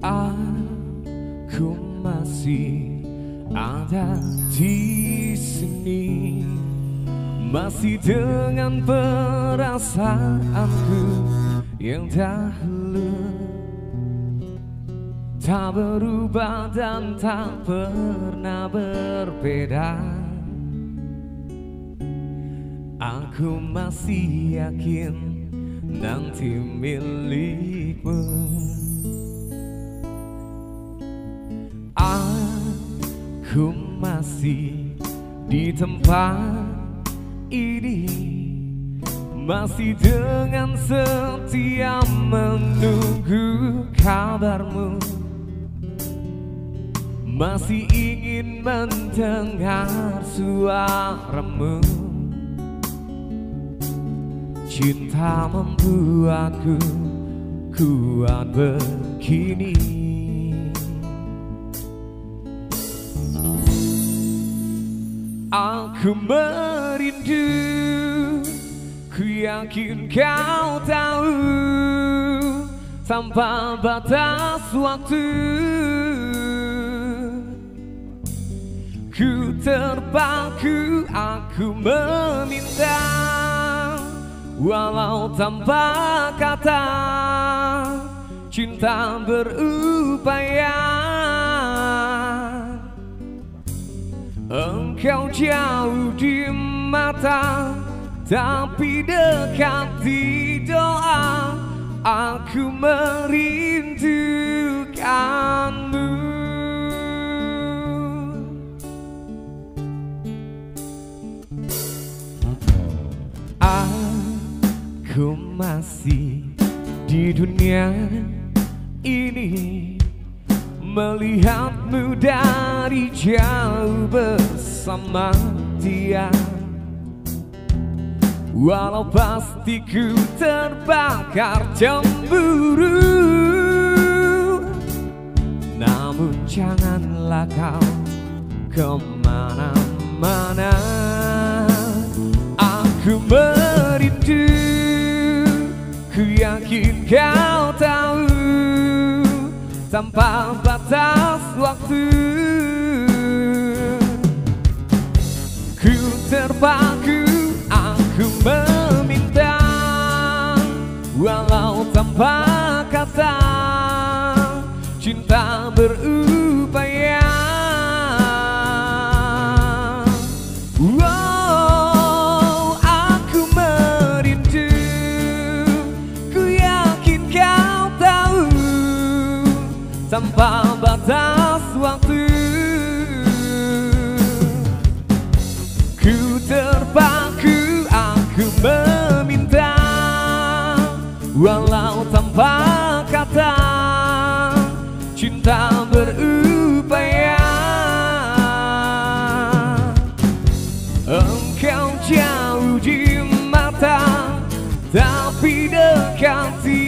Aku masih ada di sini, masih dengan perasaanku yang dahulu, tak berubah dan tak pernah berbeda. Aku masih yakin nanti milikmu. Aku masih di tempat ini, masih dengan setia menunggu kabarmu, masih ingin mendengar suaramu. Cinta membuatku kuat begini. Aku merindu, ku yakin kau tahu, tanpa batas waktu. Ku terpaku, aku meminta, walau tanpa kata, cinta berupaya. Engkau jauh di mata, tapi dekat di doa. Aku merindukanmu. Aku masih di dunia ini, melihatmu dari jauh bersama dia. Walau pasti ku terbakar cemburu, namun janganlah kau kemana-mana. Aku merindu, ku yakin kau tahu, tanpa batas waktu. Ku terpaku, aku meminta, walau tanpa kata, cinta berupaya. Oh, aku merindu, ku yakin kau tahu, tanpa batas waktu. Ku terpaku, aku meminta, walau tanpa kata, cinta berupaya. Engkau jauh di mata, tapi dekat di